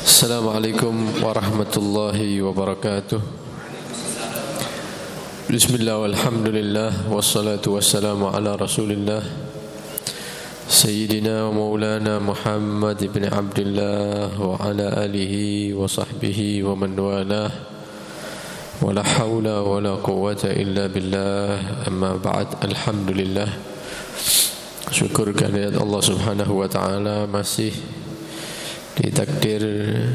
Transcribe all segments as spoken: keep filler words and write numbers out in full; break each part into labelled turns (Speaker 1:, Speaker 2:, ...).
Speaker 1: Assalamualaikum warahmatullahi wabarakatuh. Bismillah walhamdulillah wassalatu wassalamu ala rasulillah Sayyidina wa maulana Muhammad ibn Abdullah wa ala alihi wa sahbihi wa man walah. Wa la hawla wa la quwwata illa billah. Amma ba'd. Alhamdulillah, syukur kehadirat Allah subhanahu wa ta'ala, masih ditakdir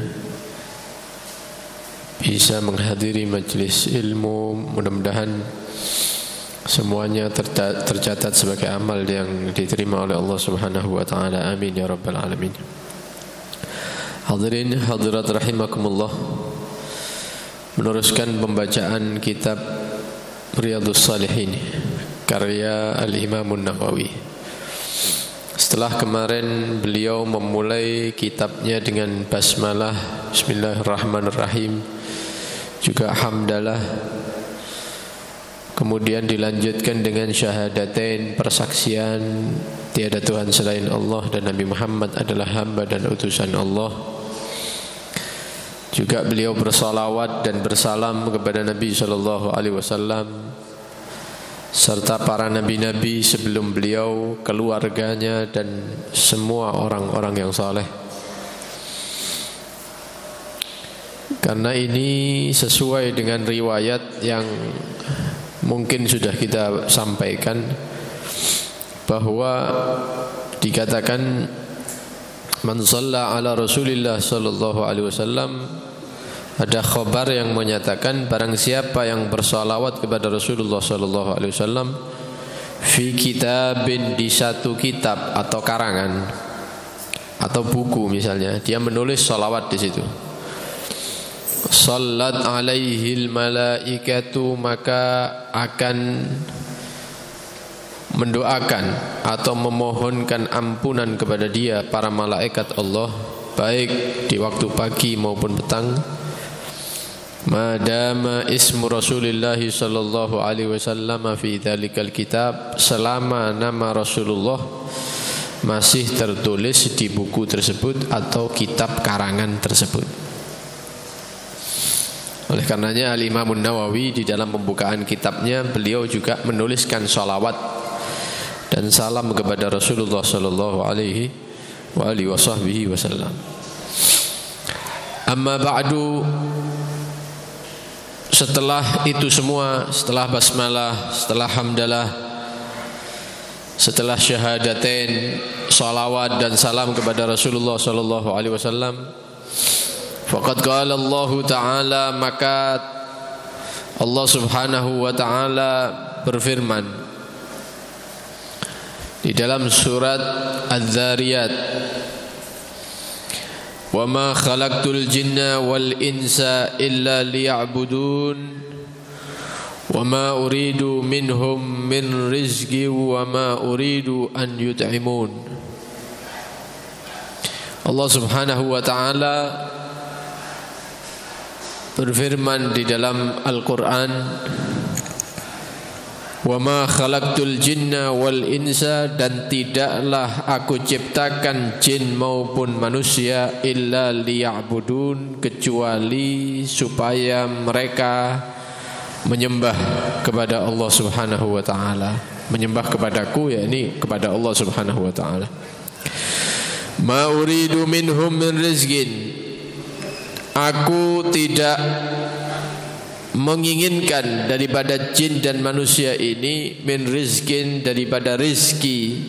Speaker 1: bisa menghadiri majlis ilmu. Mudah-mudahan semuanya tercatat sebagai amal yang diterima oleh Allah subhanahu wa ta'ala. Amin ya rabbal alamin. Hadirin hadirat rahimakumullah, meneruskan pembacaan kitab Riyadhus Shalihin karya Al-Imam An-Nawawi. Setelah kemarin beliau memulai kitabnya dengan basmalah, bismillahirrahmanirrahim, juga hamdalah, kemudian dilanjutkan dengan syahadatain, persaksian tiada Tuhan selain Allah dan Nabi Muhammad adalah hamba dan utusan Allah. Juga beliau bersalawat dan bersalam kepada Nabi sallallahu alaihi wasallam serta para nabi-nabi sebelum beliau, keluarganya dan semua orang-orang yang saleh. Karena ini sesuai dengan riwayat yang mungkin sudah kita sampaikan, bahwa dikatakan man shalla ala Rasulillah sallallahu alaihi wasallam, ada khabar yang menyatakan barang siapa yang bersalawat kepada Rasulullah sallallahu alaihi wasallam fi kitabin, di satu kitab atau karangan atau buku misalnya, dia menulis salawat di situ, sallat alaihil malaikatu, maka akan mendoakan atau memohonkan ampunan kepada dia para malaikat Allah, baik di waktu pagi maupun petang. Madama ismu Rasulullah sallallahu alaihi wasallam fi dzalikal kitab, selama nama Rasulullah masih tertulis di buku tersebut atau kitab karangan tersebut. Oleh karenanya Al-Imam An-Nawawi di dalam pembukaan kitabnya beliau juga menuliskan salawat dan salam kepada Rasulullah sallallahu alaihi wa alihi wasallam. Amma ba'du, setelah itu semua, setelah basmalah, setelah hamdalah, setelah syahadatain, salawat dan salam kepada Rasulullah sallallahu alaihi wasallam, faqad qala Allah Ta'ala, maka Allah subhanahu wa ta'ala berfirman di dalam surat Az-Zariyat, wa ma khalaqtul jinna wal insa illa liya'budun wa ma uridu minhum min rizqi wa ma uridu an yut'imun. Allah subhanahu wa ta'ala berfirman di dalam Al-Quran, wa ma khalaqtul jinna wal insa, dan tidaklah aku ciptakan jin maupun manusia, illa liya'budun, kecuali supaya mereka menyembah kepada Allah subhanahu wa ta'ala, menyembah kepadaku, yakni kepada Allah subhanahu wa ta'ala. Ma uridu minhum min rizqin, aku tidak menginginkan daripada jin dan manusia ini min rizkin, daripada rizki.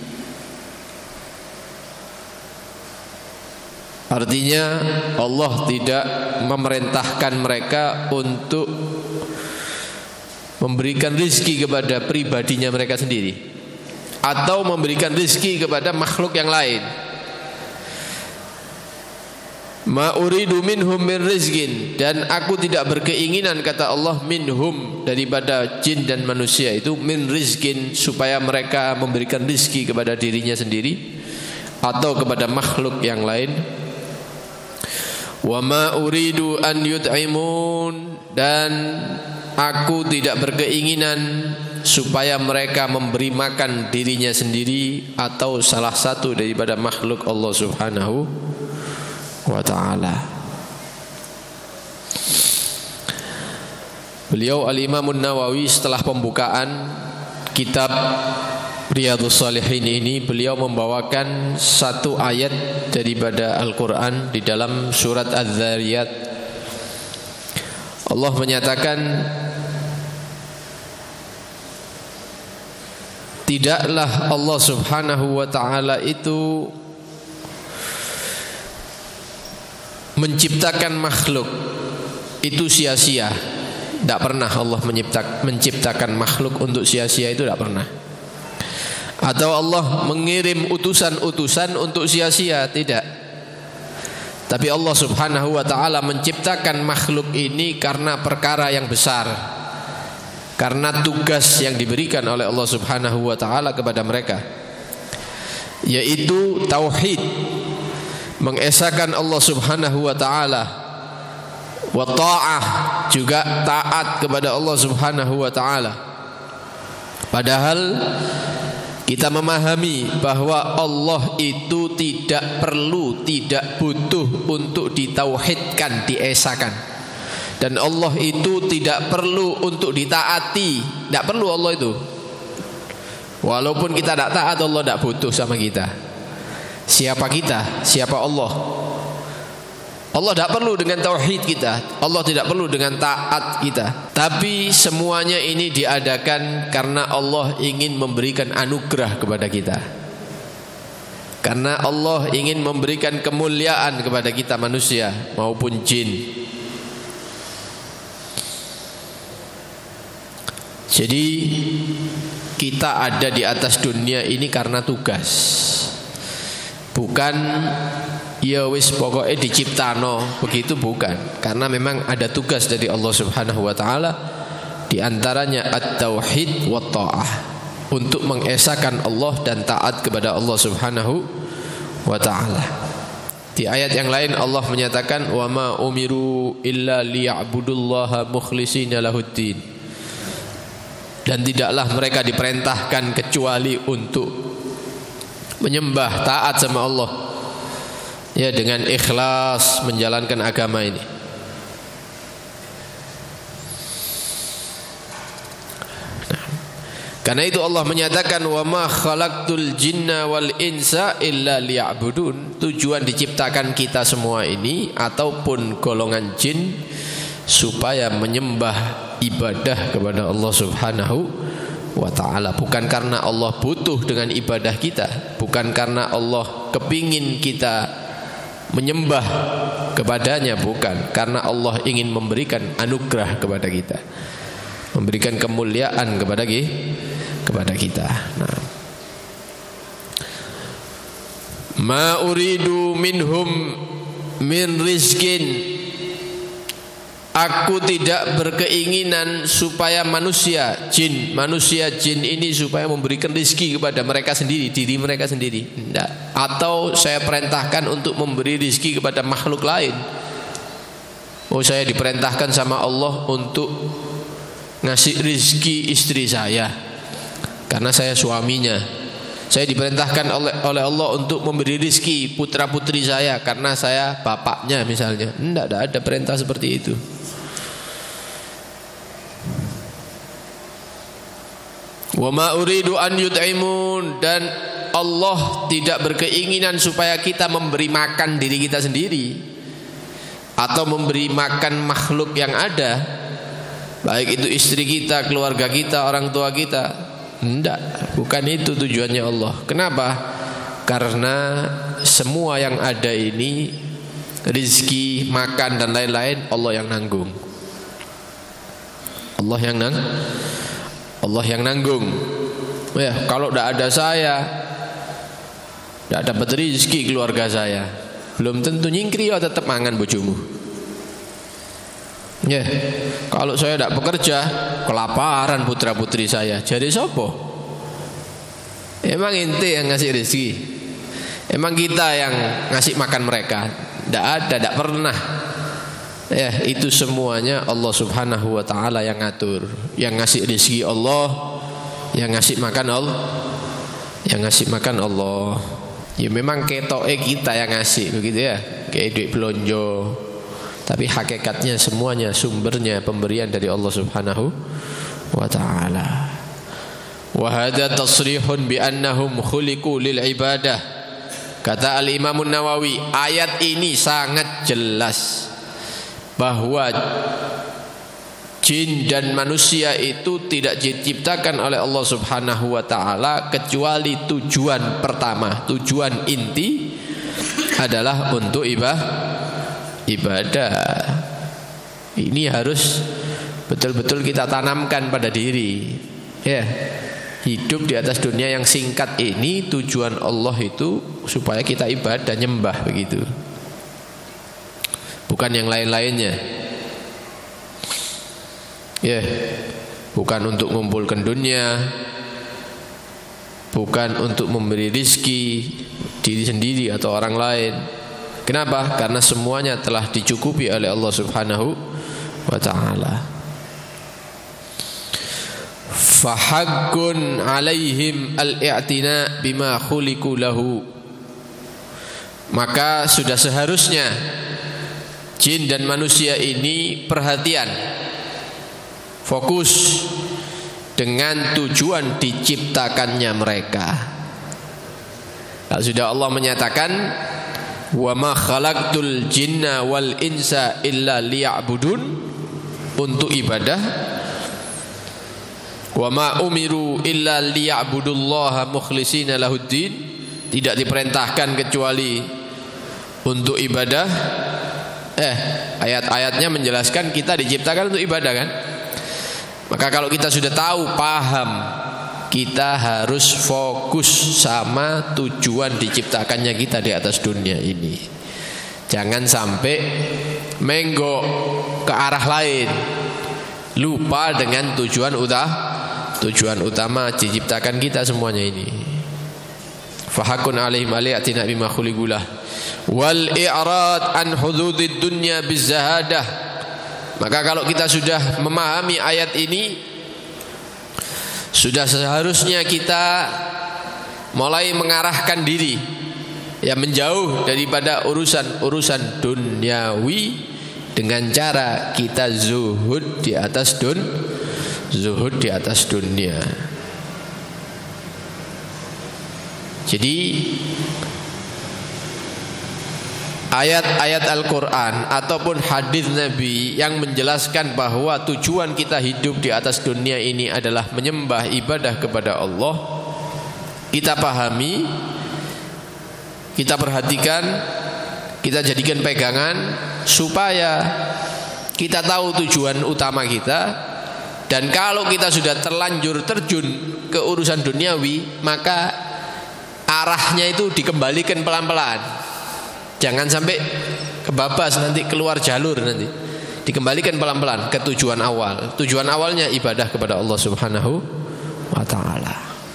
Speaker 1: Artinya Allah tidak memerintahkan mereka untuk memberikan rizki kepada pribadinya mereka sendiri atau memberikan rizki kepada makhluk yang lain. Ma uridu minhum min rizqin, dan aku tidak berkeinginan, kata Allah, minhum, daripada jin dan manusia itu, min rizqin, supaya mereka memberikan rizki kepada dirinya sendiri atau kepada makhluk yang lain. Wa ma uridu an yut'imun, dan aku tidak berkeinginan supaya mereka memberi makan dirinya sendiri atau salah satu daripada makhluk Allah subhanahu wa ta'ala. Beliau Al-Imam An-Nawawi setelah pembukaan kitab Riyadhus Shalihin ini, beliau membawakan satu ayat daripada Al-Quran di dalam surat Az-Zariyat. Allah menyatakan, tidaklah Allah subhanahu wa ta'ala itu menciptakan makhluk itu sia-sia. Tidak pernah Allah menciptakan, menciptakan makhluk untuk sia-sia, itu tidak pernah. Atau Allah mengirim utusan-utusan untuk sia-sia, tidak. Tapi Allah subhanahu wa ta'ala menciptakan makhluk ini karena perkara yang besar, karena tugas yang diberikan oleh Allah subhanahu wa ta'ala kepada mereka, yaitu tauhid, mengesahkan Allah subhanahu wa ta'ala, wa ta'ah, juga taat kepada Allah subhanahu wa ta'ala. Padahal kita memahami bahwa Allah itu tidak perlu, tidak butuh untuk ditauhidkan, diesakan. Dan Allah itu tidak perlu untuk ditaati, tidak perlu Allah itu. Walaupun kita tidak taat, Allah tidak butuh sama kita. Siapa kita? Siapa Allah? Allah tidak perlu dengan tauhid kita, Allah tidak perlu dengan taat kita. Tapi semuanya ini diadakan karena Allah ingin memberikan anugerah kepada kita, karena Allah ingin memberikan kemuliaan kepada kita manusia maupun jin. Jadi kita ada di atas dunia ini karena tugas, bukan ya wis pokoknya diciptano begitu, bukan. Karena memang ada tugas dari Allah subhanahu wa ta'ala, di antaranya at-tauhid wa ta'ah, untuk mengesahkan Allah dan taat kepada Allah subhanahu wa ta'ala. Di ayat yang lain Allah menyatakan, wa ma umiru illa liya'budullaha mukhlishina lahuddin, dan tidaklah mereka diperintahkan kecuali untuk menyembah, taat sama Allah, ya, dengan ikhlas menjalankan agama ini. Nah, karena itu Allah menyatakan, wa ma khalaqtul jinna wal insa illa liya'budun. Tujuan diciptakan kita semua ini ataupun golongan jin supaya menyembah, ibadah kepada Allah subhanahu wa ta'ala. Bukan karena Allah butuh dengan ibadah kita, bukan karena Allah kepingin kita menyembah kepadanya, bukan. Karena Allah ingin memberikan anugerah kepada kita, memberikan kemuliaan kepada kepada kita. Nah, ma uridu minhum min rizkin, aku tidak berkeinginan supaya manusia jin, manusia jin ini supaya memberikan rizki kepada mereka sendiri, diri mereka sendiri. Tidak. Atau saya perintahkan untuk memberi rizki kepada makhluk lain. Oh, saya diperintahkan sama Allah untuk ngasih rizki istri saya karena saya suaminya. Saya diperintahkan oleh, oleh Allah untuk memberi rizki putra putri saya karena saya bapaknya misalnya. Tidak, tidak ada perintah seperti itu. Wa ma uridu an yut'imun, dan Allah tidak berkeinginan supaya kita memberi makan diri kita sendiri atau memberi makan makhluk yang ada, baik itu istri kita, keluarga kita, orang tua kita. Tidak, bukan itu tujuannya Allah. Kenapa? Karena semua yang ada ini, rizki, makan dan lain-lain, Allah yang nanggung. Allah yang nang Allah yang nanggung. Ya, kalau tidak ada saya, tidak dapat rezeki keluarga saya, belum tentu nyingkri, ya tetap mangan bojomu. Ya, kalau saya tidak bekerja, kelaparan putra putri saya. Jadi sopo? Emang ente yang ngasih rezeki? Emang kita yang ngasih makan mereka? Tidak ada, tidak pernah. Ya, itu semuanya Allah subhanahu wa ta'ala yang ngatur. Yang ngasih rezeki Allah, yang ngasih makan Allah, yang ngasih makan Allah. Ya memang ketoke kita yang ngasih begitu ya, kayak duit belonjo. Tapi hakikatnya semuanya sumbernya pemberian dari Allah Subhanahu wa taala. Wa hadza tasrihun bi annahum khuliqu lil ibadah. Kata Al-Imam Nawawi, ayat ini sangat jelas bahwa jin dan manusia itu tidak diciptakan oleh Allah Subhanahu wa taala kecuali tujuan pertama, tujuan inti adalah untuk ibadah. Ibadah. Ini harus betul-betul kita tanamkan pada diri. Ya. Hidup di atas dunia yang singkat ini tujuan Allah itu supaya kita ibadah, nyembah begitu. Bukan yang lain-lainnya. Ya, bukan untuk mengumpulkan dunia, bukan untuk memberi rizki diri sendiri atau orang lain. Kenapa? Karena semuanya telah dicukupi oleh Allah Subhanahu wa taala. Fahaqqun alaihim al-i'tina bima khuliqu lahu. Maka sudah seharusnya jin dan manusia ini perhatian, fokus dengan tujuan diciptakannya mereka. Kalau sudah Allah menyatakan wa ma khalaqtul jinna wal insa illa liya'budun, untuk ibadah. Wa ma umiru illa liya'budullaha mukhlishina lahuddin, tidak diperintahkan kecuali untuk ibadah. Eh, ayat-ayatnya menjelaskan kita diciptakan untuk ibadah kan? Maka kalau kita sudah tahu, paham, kita harus fokus sama tujuan diciptakannya kita di atas dunia ini. Jangan sampai menggok ke arah lain, lupa dengan tujuan utama, tujuan utama diciptakan kita semuanya ini. Fahakun alaihim aliyatina bima khuliqulah wal i'rad an hududid dunya bizahadah. Maka kalau kita sudah memahami ayat ini, sudah seharusnya kita mulai mengarahkan diri, ya, menjauh daripada urusan-urusan duniawi dengan cara kita zuhud di atas dun, zuhud di atas dunia. Jadi ayat-ayat Al-Quran ataupun hadis Nabi yang menjelaskan bahwa tujuan kita hidup di atas dunia ini adalah menyembah, ibadah kepada Allah, kita pahami, kita perhatikan, kita jadikan pegangan supaya kita tahu tujuan utama kita. Dan kalau kita sudah terlanjur terjun ke urusan duniawi, maka arahnya itu dikembalikan pelan-pelan. Jangan sampai kebabas, nanti keluar jalur, nanti dikembalikan pelan-pelan ke tujuan awal. Tujuan awalnya ibadah kepada Allah Subhanahu wa taala.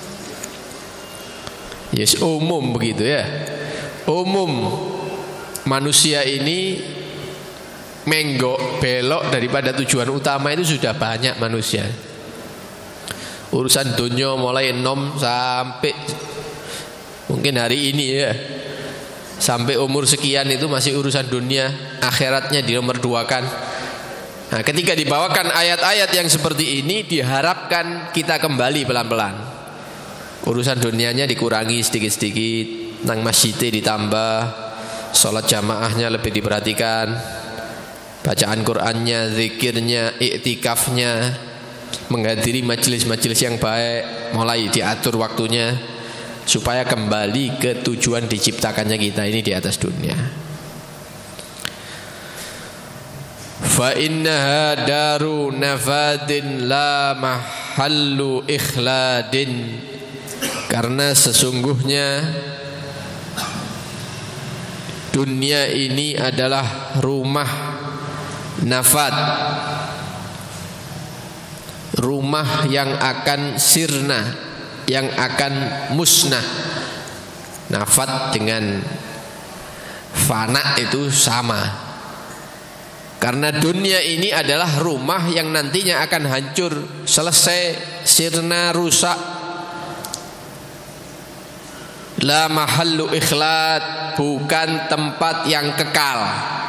Speaker 1: Yes, umum begitu ya. Umum manusia ini menggok belok daripada tujuan utama itu sudah banyak manusia. Urusan dunia mulai nom sampai mungkin hari ini ya, sampai umur sekian itu masih urusan dunia, akhiratnya di nomor dua kan. Nah, ketika dibawakan ayat-ayat yang seperti ini, diharapkan kita kembali pelan-pelan. Urusan dunianya dikurangi sedikit-sedikit, nang masjidnya ditambah, sholat jamaahnya lebih diperhatikan, bacaan Qur'annya, zikirnya, iktikafnya, menghadiri majelis-majelis yang baik, mulai diatur waktunya, supaya kembali ke tujuan diciptakannya kita ini di atas dunia. Fa innaha daru nafadin la mahallu ikhladin, karena sesungguhnya dunia ini adalah rumah nafad, rumah yang akan sirna, yang akan musnah. Nafad dengan fana itu sama. Karena dunia ini adalah rumah yang nantinya akan hancur, selesai, sirna, rusak. La mahallu ikhlat, bukan tempat yang kekal.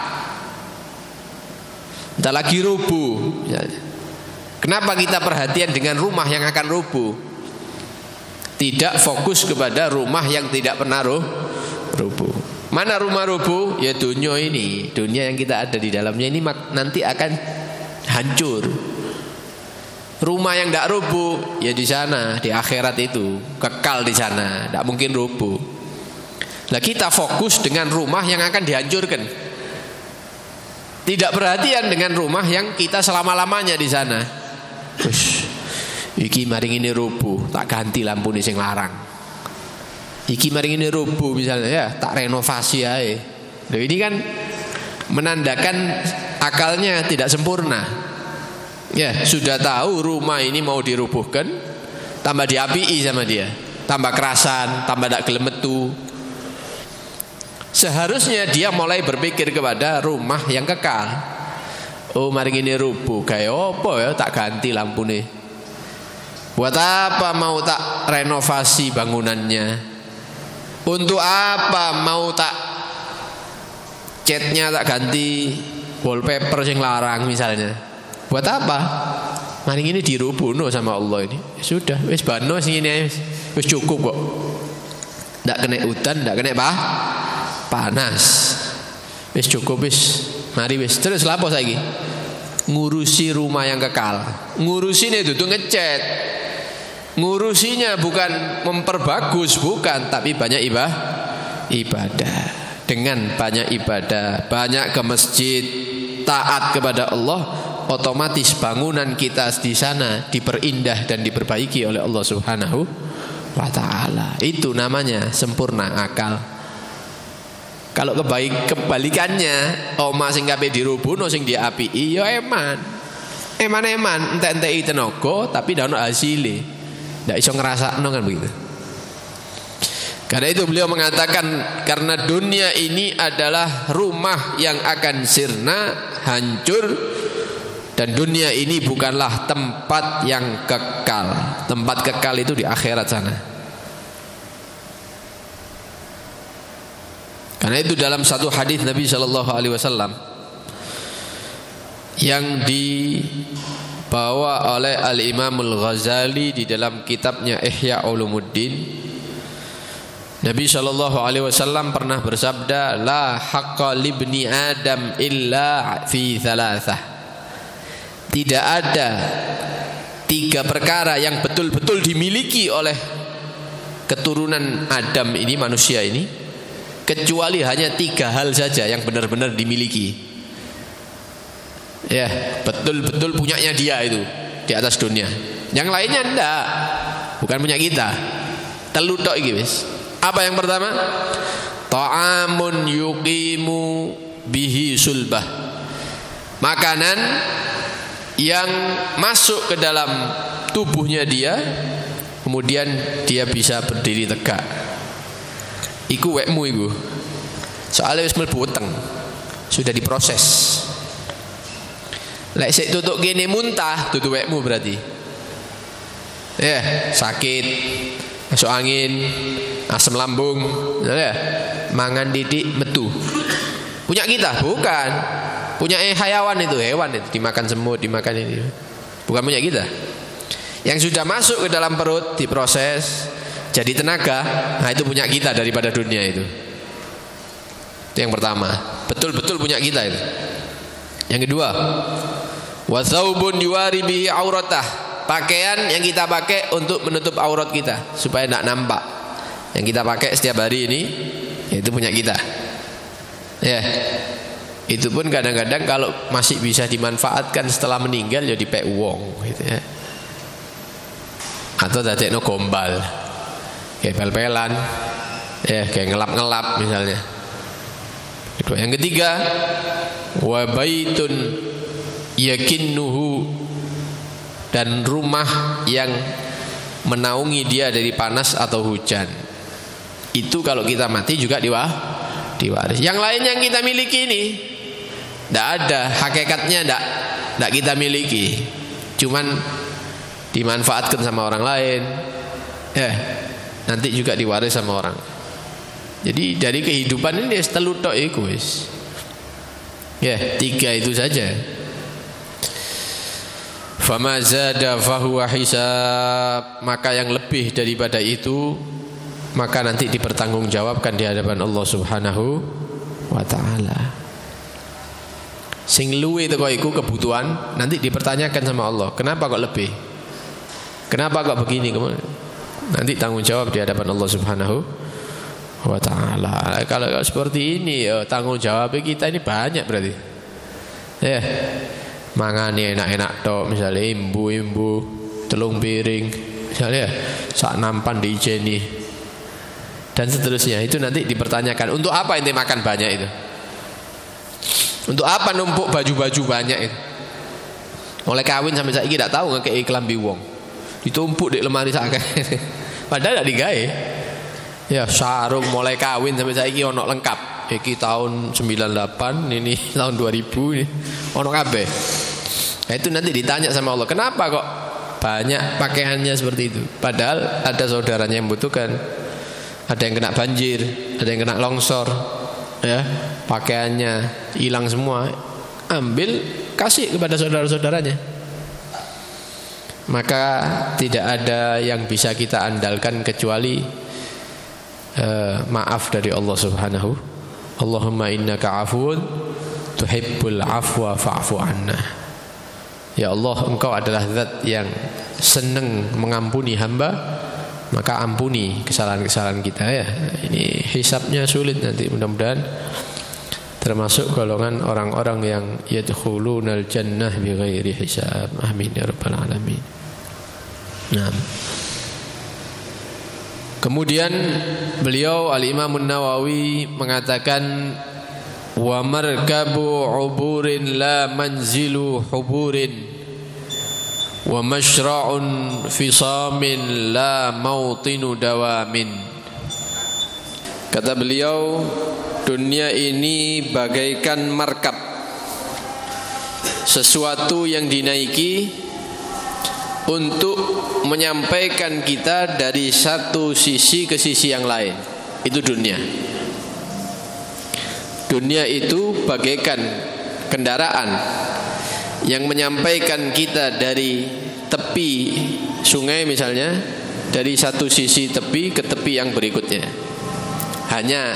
Speaker 1: Entah lagi rubuh. Kenapa kita perhatian dengan rumah yang akan rubuh? Tidak fokus kepada rumah yang tidak pernah rubuh. Mana rumah rubuh? Ya dunia ini, dunia yang kita ada di dalamnya ini nanti akan hancur. Rumah yang tidak rubuh ya di sana, di akhirat itu kekal di sana, tidak mungkin rubuh. Nah kita fokus dengan rumah yang akan dihancurkan, tidak perhatian dengan rumah yang kita selama-lamanya di sana. Ush, iki maring ini rubuh, tak ganti lampu nih sing larang. Iki maring ini rubuh misalnya ya, tak renovasi aja. Nah, ini kan menandakan akalnya tidak sempurna. Ya, sudah tahu rumah ini mau dirubuhkan, tambah diapii sama dia, tambah kerasan, tambah tak gelem metu. Seharusnya dia mulai berpikir kepada rumah yang kekal. Oh, mari ini rubuh, kayak apa ya, tak ganti lampu nih. Buat apa mau tak renovasi bangunannya? Untuk apa mau tak catnya tak ganti wallpaper yang larang misalnya? Buat apa? Mari ini dirubuhno sama Allah ini. Sudah, wis bano sing ini wis cukup kok. Ndak kena hutan, ndak kena apa? Panas. Wis cukup wis. Mari wis terus lapo saiki? Ngurusi rumah yang kekal. Ngurusine dudu ngecat. Ngurusinya bukan memperbagus, bukan, tapi banyak ibadah. Ibadah. Dengan banyak ibadah, banyak ke masjid, taat kepada Allah, otomatis bangunan kita di sana diperindah dan diperbaiki oleh Allah Subhanahu wa taala. Itu namanya sempurna akal. Kalau kebaik kebalikannya, omah sing kabeh dirubuhno sing diapii ya eman. Eman-eman entek-enteki tenaga tapi ndak ono hasile. Ndak iso ngrasakno kan begitu. Karena itu beliau mengatakan karena dunia ini adalah rumah yang akan sirna, hancur. Dan dunia ini bukanlah tempat yang kekal. Tempat kekal itu di akhirat sana. Karena itu dalam satu hadis Nabi Shallallahu Alaihi Wasallam yang dibawa oleh Al Imamul Ghazali di dalam kitabnya Ihya Ulumuddin, Nabi Shallallahu Alaihi Wasallam pernah bersabda, La haqqa libni Adam illa fi thalathah. Tidak ada tiga perkara yang betul-betul dimiliki oleh keturunan Adam ini, manusia ini, kecuali hanya tiga hal saja yang benar-benar dimiliki. Ya, betul-betul punyanya dia itu di atas dunia. Yang lainnya enggak, bukan punya kita. Telu tok iki wis. Apa yang pertama? Ta'amun yuqimu bihi sulbah. Makanan yang masuk ke dalam tubuhnya dia, kemudian dia bisa berdiri tegak. Iku wekmu iku. Soalnya wis mlebu weteng, sudah diproses. Lek sik tutuk kene muntah, dudu wekmu berarti. Ya, sakit, masuk angin, asam lambung, ya. Mangan didik metu. Punya kita? Bukan. Punya eh hayawan itu, hewan itu, dimakan semut, dimakan ini. Bukan punya kita. Yang sudah masuk ke dalam perut diproses jadi tenaga, nah itu punya kita daripada dunia itu. Itu yang pertama, betul-betul punya kita itu. Yang kedua, wa tsaubun yuwari bihi auratah. Pakaian yang kita pakai untuk menutup aurat kita supaya tidak nampak. Yang kita pakai setiap hari ini itu punya kita. Ya. Itu pun kadang-kadang kalau masih bisa dimanfaatkan setelah meninggal ya dipek wong gitu ya. Atau dadekno gombal. Kayak pel-pelan. Ya, kayak ngelap-ngelap misalnya. Yang ketiga, wa baitun yakinnuhu, dan rumah yang menaungi dia dari panas atau hujan. Itu kalau kita mati juga diwah diwaris. Yang lain yang kita miliki ini tidak ada, hakikatnya tidak tidak kita miliki, cuman dimanfaatkan sama orang lain, ya nanti juga diwaris sama orang. Jadi dari kehidupan ini telu tok iku wis. Ya, tiga itu saja. Fama zada fahuwa hisab, maka yang lebih daripada itu maka nanti dipertanggungjawabkan di hadapan Allah Subhanahu wa taala. Sing luwe teko iku kebutuhan nanti dipertanyakan sama Allah, kenapa kok lebih? Kenapa kok begini? Nanti tanggung jawab di hadapan Allah Subhanahu wa taala. Kalau seperti ini ya, tanggung jawab kita ini banyak berarti. Ya. Mangane enak-enak tok, misalnya imbu-imbu telung piring, misalnya sak nampan diijeni dan seterusnya. Itu nanti dipertanyakan, untuk apa ente makan banyak itu? Untuk apa numpuk baju-baju banyak itu? Oleh kawin sampai saiki tidak tahu ngekei kelambi wong. Ditumpuk di lemari sakit. Padahal tidak digawe. Ya sarung mulai kawin sampai saiki ono lengkap. Iki tahun sembilan puluh delapan, ini tahun dua ribu ini ono kabeh. Nah, itu nanti ditanya sama Allah, kenapa kok banyak pakaiannya seperti itu? Padahal ada saudaranya yang membutuhkan. Ada yang kena banjir, ada yang kena longsor, ya, pakaiannya hilang semua. Ambil, kasih kepada saudara-saudaranya. Maka tidak ada yang bisa kita andalkan kecuali uh, maaf dari Allah Subhanahu. Allahumma innaka afuun tuhibbul afwa fa'fu anna. Ya Allah, Engkau adalah zat yang senang mengampuni hamba, maka ampuni kesalahan-kesalahan kita ya. Ini hisabnya sulit nanti, mudah-mudahan termasuk golongan orang-orang yang yadkhulunal jannah bighairi hisab. Amin ya rabbal alamin. Nah. Kemudian beliau Al-Imam An-Nawawi mengatakan, wa markabu uburin la manzilu huburin wa mashra'un fisamin la mautinu dawamin. Kata beliau, dunia ini bagaikan markab, sesuatu yang dinaiki untuk menyampaikan kita dari satu sisi ke sisi yang lain. Itu dunia. Dunia itu bagaikan kendaraan yang menyampaikan kita dari tepi sungai misalnya, dari satu sisi tepi ke tepi yang berikutnya. Hanya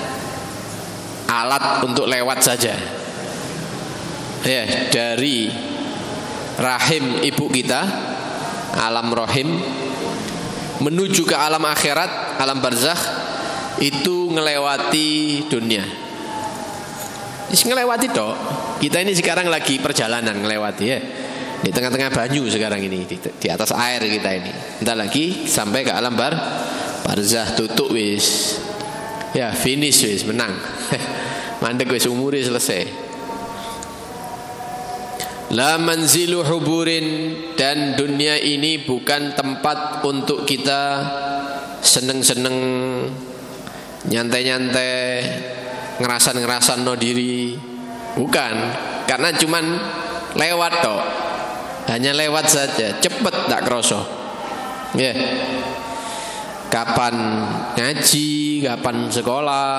Speaker 1: alat untuk lewat saja. Ya, dari rahim ibu kita, alam rahim, menuju ke alam akhirat, alam barzakh, itu ngelewati dunia. Ngelewati toh. Kita ini sekarang lagi perjalanan ngelewati ya. Di tengah-tengah banyu sekarang ini, di, di atas air kita ini. Entar lagi sampai ke alam bar barzakh, tutup wis. Ya, finish wis, menang. Mandek wis, umure selesai. La manzilu huburin, dan dunia ini bukan tempat untuk kita seneng-seneng, nyantai-nyantai, ngerasan-ngerasan no diri. Bukan, karena cuman lewat toh. Hanya lewat saja, cepet tak kroso. Ya. Yeah. Kapan ngaji, kapan sekolah,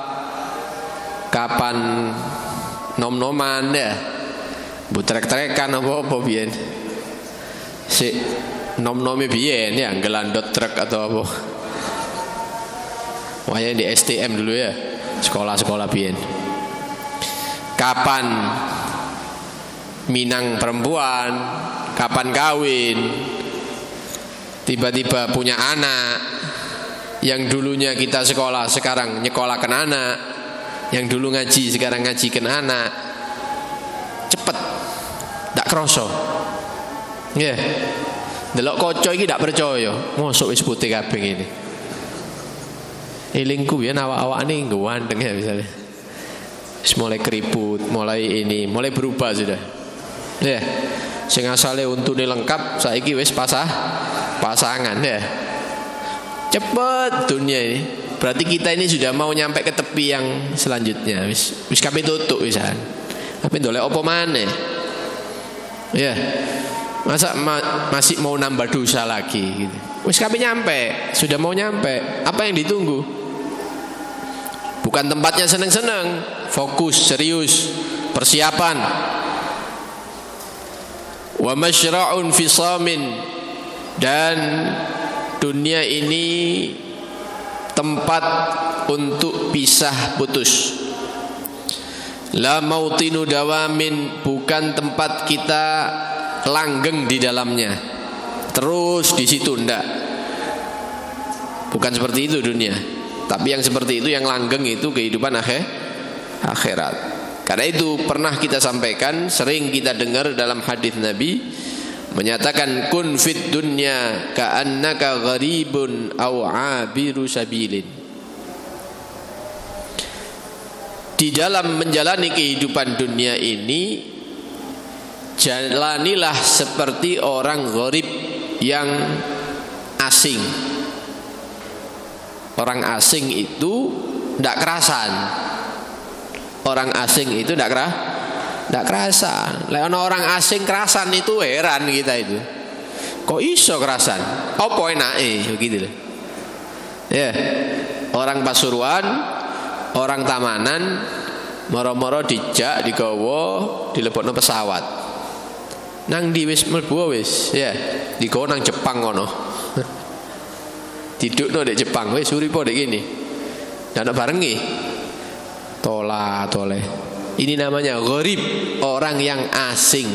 Speaker 1: kapan nom-noman ya. Butrek-trekan apa-apa biyen. Si nom-nome biyen ya, gelandot truk atau apa. Wah, di S T M dulu ya. Sekolah-sekolah biyen. Kapan minang perempuan, kapan kawin, tiba-tiba punya anak, yang dulunya kita sekolah sekarang nyekolahkan anak, yang dulu ngaji sekarang ngajikan anak. Cepet, tak kroso. Ya, yeah. Delok koco iki tak percaya, mosok wis putih kabeh ngene. Elingku ya awak-awak ini ganteng ya misalnya. Mulai keriput, mulai ini, mulai berubah sudah. Ya, sing asale untune lengkap, saiki wis pasah pasangan ya. Cepet dunia ini. Berarti kita ini sudah mau nyampe ke tepi yang selanjutnya. Wis wis kabeh tutuk wisan. Tapi ndolek apa maneh? Ya. Masa ma masih mau nambah dosa lagi gitu. Wis kabeh nyampe, sudah mau nyampe. Apa yang ditunggu? bukan tempatnya seneng-seneng. Fokus, serius, persiapan. Wa masyra'un fisamin, dan dunia ini tempat untuk pisah putus. La mautinu dawamin, bukan tempat kita langgeng di dalamnya terus di situ, ndak. Bukan seperti itu dunia. Tapi yang seperti itu, yang langgeng itu kehidupan akhir akhirat. Karena itu pernah kita sampaikan, sering kita dengar dalam hadis Nabi menyatakan kun fid dunya ka'annaka gharibun aw 'abiru sabilin. Di dalam menjalani kehidupan dunia ini, jalanilah seperti orang gharib yang asing. Orang asing itu tidak kerasan. Orang asing itu tidak kerah, tidak kerasan. Lain orang asing kerasan itu heran kita itu. Kok iso kerasan? Apa enake begitu loh. Ya. Orang Pasuruan, orang Tamanan, moro-moro dijak, digawa, dilebokno pesawat. Nang di wis mlebu wis, ya. Digawa nang Jepang ngono. Didukno di Jepang, wis uripo dek gini. Dan barengi. Tola tole. Ini namanya gharib, orang yang asing.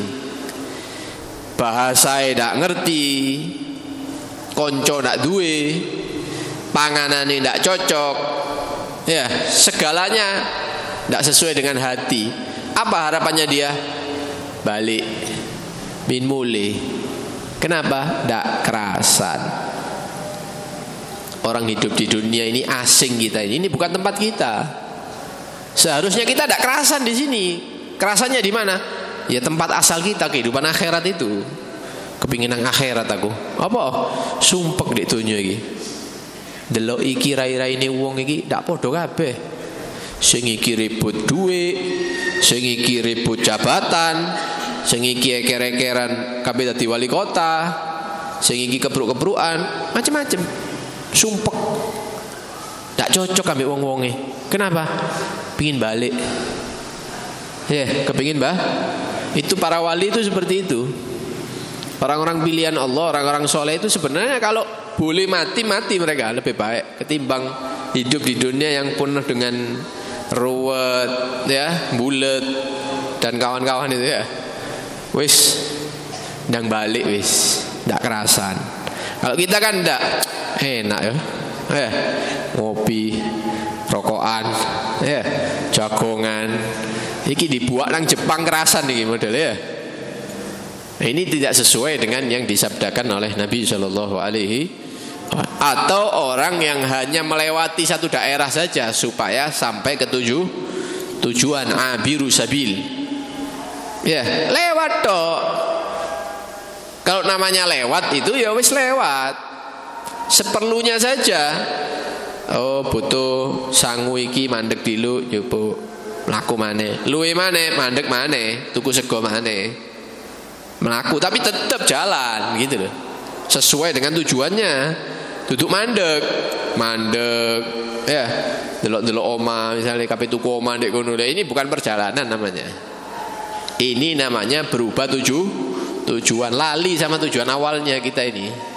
Speaker 1: Bahasa ndak ngerti, konco ndak duwe, panganane ndak cocok. Ya, segalanya ndak sesuai dengan hati. Apa harapannya dia? Balik bin mule. Kenapa? Ndak kerasan. Orang hidup di dunia ini asing kita ini, ini bukan tempat kita. Seharusnya kita tidak kerasan di sini. Kerasannya di mana? Ya tempat asal kita, kehidupan akhirat itu. Kepingin nang akhirat aku. Apa? Sumpek di dunia iki. Delok iki rai-raine wong iki ndak padha kabeh. Sing iki ribut duit, sing iki ribut jabatan, sing iki eker-ekeran kabeh dadi wali kota, sing iki kebruk-kebrukan, macam-macam. Sumpek, tak cocok ambek wong-wonge. Kenapa? Pingin balik. Ya, yeah, kepingin bah. Itu para wali itu seperti itu. Orang-orang pilihan Allah, orang-orang soleh itu sebenarnya kalau boleh mati mati mereka lebih baik ketimbang hidup di dunia yang penuh dengan ruwet, ya, bulet dan kawan-kawan itu ya. Wis, ndang balik wis, ndak kerasan. Kalau kita kan ndak enak ya, eh, ngopi, rokokan, ya, jagongan. Iki dibuat nang Jepang kerasan nih modelnya. Ya. Ini tidak sesuai dengan yang disabdakan oleh Nabi Shallallahu Alaihi Wasallam. Atau orang yang hanya melewati satu daerah saja supaya sampai ke tujuh tujuan, abiru sabil. Ya, lewat toh. Kalau namanya lewat itu ya wis lewat. Seperlunya saja. Oh butuh sangu iki mandek dilu yupo mlaku maneh. Luwe maneh mandek maneh, tuku sego maneh. Melaku tapi tetap jalan gitu loh. Sesuai dengan tujuannya. Duduk mandek, mandek ya. Delok-delok oma misalnya kabeh tuku oma ndek kono. Ini bukan perjalanan namanya. Ini namanya berubah tuju tujuan, lali sama tujuan awalnya kita ini.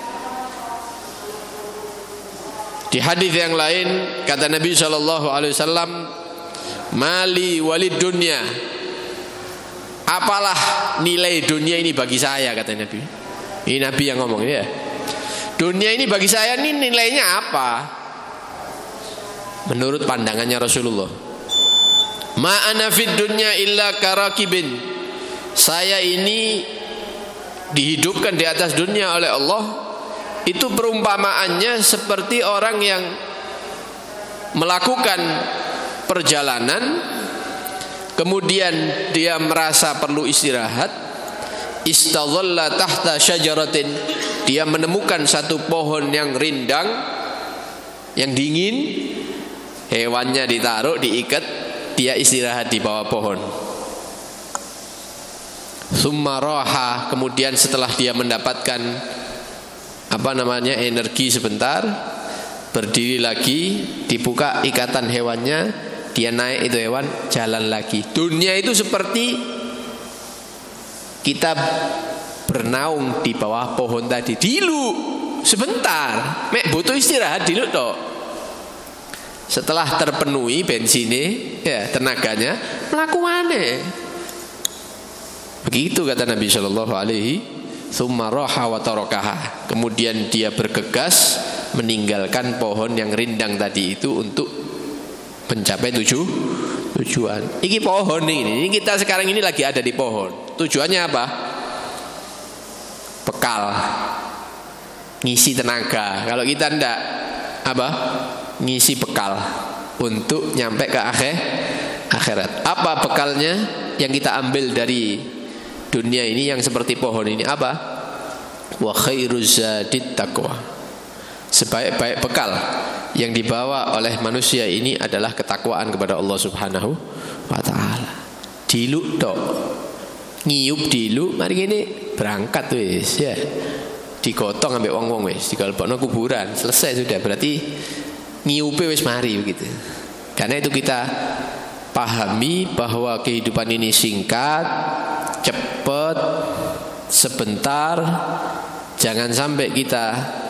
Speaker 1: Di hadis yang lain kata Nabi Shallallahu Alaihi Wasallam, mali walid dunia, apalah nilai dunia ini bagi saya, kata Nabi. Ini Nabi yang ngomong ya. Dunia ini bagi saya ini nilainya apa? Menurut pandangannya Rasulullah, ma ana fid dunya illa karakibin. Saya ini dihidupkan di atas dunia oleh Allah. Itu perumpamaannya seperti orang yang melakukan perjalanan, kemudian dia merasa perlu istirahat, istadhalla tahta syajaratin, dia menemukan satu pohon yang rindang, yang dingin, hewannya ditaruh, diikat, dia istirahat di bawah pohon. Summa raha, kemudian setelah dia mendapatkan apa namanya energi sebentar, berdiri lagi, dibuka ikatan hewannya, dia naik itu hewan, jalan lagi. Dunia itu seperti kita bernaung di bawah pohon tadi. Dilu sebentar, mek butuh istirahat dilu tok. Setelah terpenuhi bensinnya, ya tenaganya, melaku maneh. Begitu kata Nabi Shallallahu Alaihi Tsumma raha wa tarakaha. Kemudian dia bergegas meninggalkan pohon yang rindang tadi itu untuk mencapai tujuh tujuan. Ini pohon ini, ini kita sekarang ini lagi ada di pohon. Tujuannya apa? Bekal, ngisi tenaga. Kalau kita ndak apa? Ngisi bekal untuk nyampe ke akhir akhirat. Apa bekalnya yang kita ambil dari dunia ini yang seperti pohon ini? Apa? Wa khairuz zadit taqwa. Sebaik-baik bekal yang dibawa oleh manusia ini adalah ketakwaan kepada Allah Subhanahu wa taala. Diluk tok. Ngiyup diluk, mari gini berangkat wis ya. Digotong ambek wong-wong wis, digalebokno kuburan, selesai sudah. Berarti ngiyupe wis mari begitu. Karena itu kita pahami bahwa kehidupan ini singkat, cepat, sebentar. Jangan sampai kita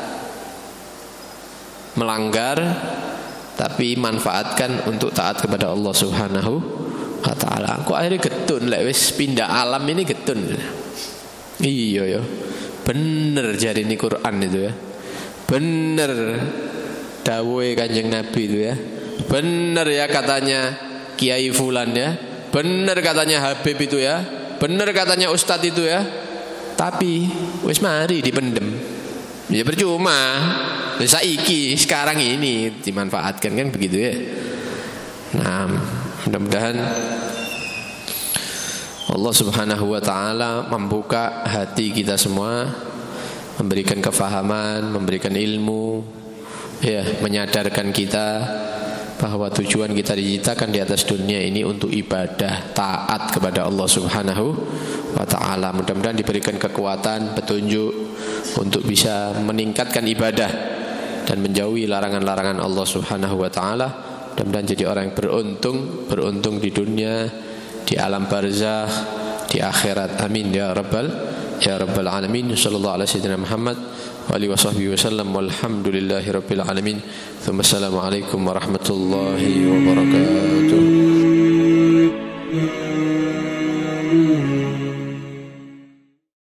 Speaker 1: melanggar, tapi manfaatkan untuk taat kepada Allah Subhanahu wa taala. Kok akhirnya getun lek wis pindah alam ini getun. Iya ya. Bener jadi ini Quran itu ya. Bener dawuhe Kanjeng Nabi itu ya. Bener ya katanya Kiai Fulan ya. Bener katanya Habib itu ya. Bener katanya Ustadz itu ya. Tapi wis mari dipendem. Ya percuma. Saiki sekarang ini dimanfaatkan kan begitu ya. Nah, mudah-mudahan Allah Subhanahu wa taala membuka hati kita semua, memberikan kefahaman, memberikan ilmu, ya, menyadarkan kita bahwa tujuan kita diciptakan di atas dunia ini untuk ibadah, taat kepada Allah Subhanahu wa taala. Mudah-mudahan diberikan kekuatan, petunjuk untuk bisa meningkatkan ibadah dan menjauhi larangan-larangan Allah Subhanahu wa taala. Mudah-mudahan jadi orang yang beruntung, beruntung di dunia, di alam barzakh, di akhirat. Amin ya rabbal ya rabbal alamin. Sallallahu alaihi wasallam Muhammad wa alihi washabbihi wasallam walhamdulillahi rabbil alamin. Assalamualaikum warahmatullahi wabarakatuh.